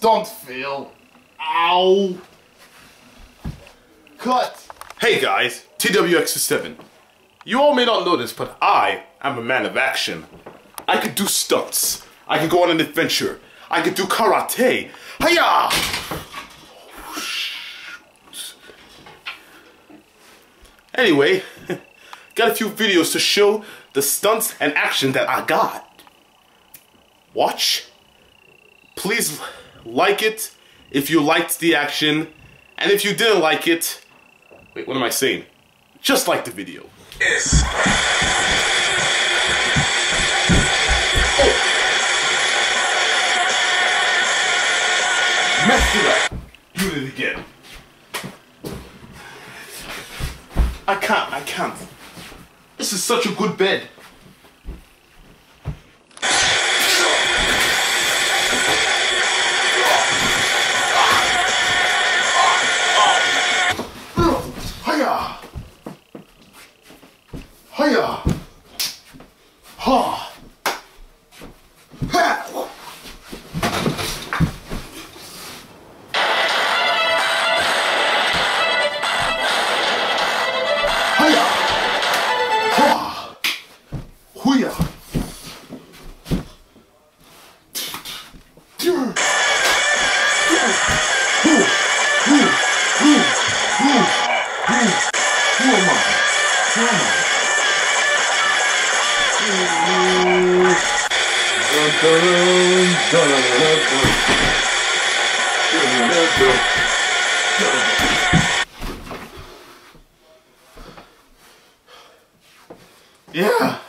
Don't fail. Ow. Cut. Hey guys, TWX7. You all may not know this, but I am a man of action. I could do stunts. I could go on an adventure. I could do karate. Hiya! Anyway, got a few videos to show the stunts and action that I got. Watch. Please like it if you liked the action, and if you didn't like it, wait, what am I saying? Just like the video. Yes. Messed it up. Do it again. I can't. This is such a good bed. Hiya! Hiya! Ha! Ha! Hiya! Ha! Huya! Yeah.